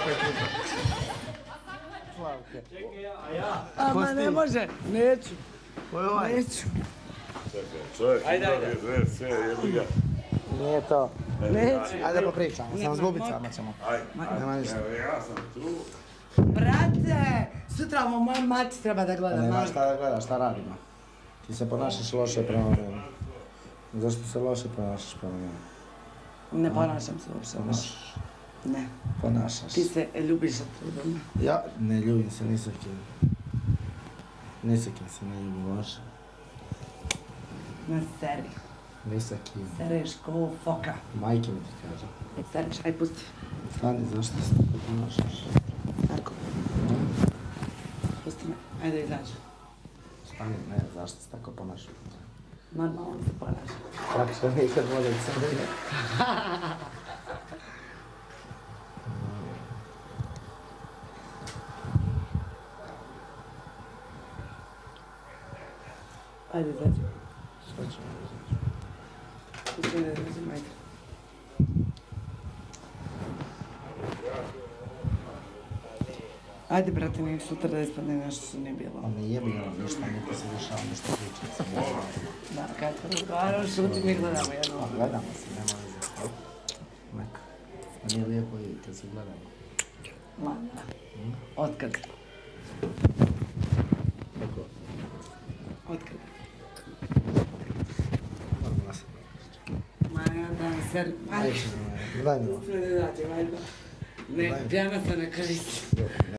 Slavke. Čekaj ja. Ama ne može, neću. Neću. Čekaj, čovjek ima dres, sve, jebi ga. Nije to. Neću. Ajde popričamo, samo s bubicama ćemo. Ajde, Nema ništa. evo ja sam tu. Brate, sutra mu moja mati treba da gleda. Nema šta da gledaš, šta radimo? Ti se ponašaš loše prema meni. Zašto se loše ponašaš prema meni? Ne ponašam se uopšte loše. Ne. Ponašaš. Ti se ljubiš za trudom. Ja ne ljubim se ni sa kim. Ni sa kim se ne ljubim loše. Na seri. Ni sa kim. Sereš ko foka. Majke mi ti kažem. Sereš, aj pusti. Stani, zašto se tako ponašaš? Tako. Pusti me. Ajde izađu. Stani, ne, zašto se tako ponašaš? Normalno se ponaša. Tako što nikad može da se ne. Ajde izađu. Šta ćemo izaći? Pusti me da izađem, ajde. Ajde, brate, nije sutra da ispadne nešto što nije bilo. A ne jebi ga ništa, niko se dešava, ništa priča. Da, kad se razgovaramo, šuti mi gledamo jedno. A gledamo se, nema veze. Neka. A nije lijepo i kad se gledamo. Ma, da. Otkad? Kako? Otkad? Moramo nas. Ma, ja da, ser... Ajde, daj mi ovo. Ne, pjana se ne koristi.